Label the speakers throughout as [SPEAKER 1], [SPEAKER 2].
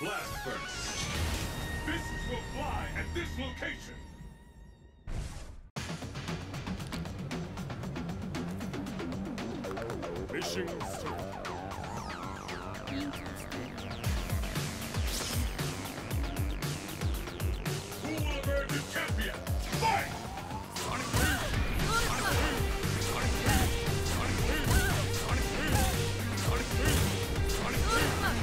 [SPEAKER 1] blast furnace. Fists will fly at this location. Mission start. Who will emerge as champion? Fight! Sonic Boom! Sonic Boom! Sonic Boom! Sonic Boom! Sonic Boom! Sonic Boom! Sonic Boom!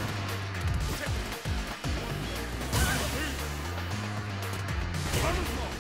[SPEAKER 1] Let's go!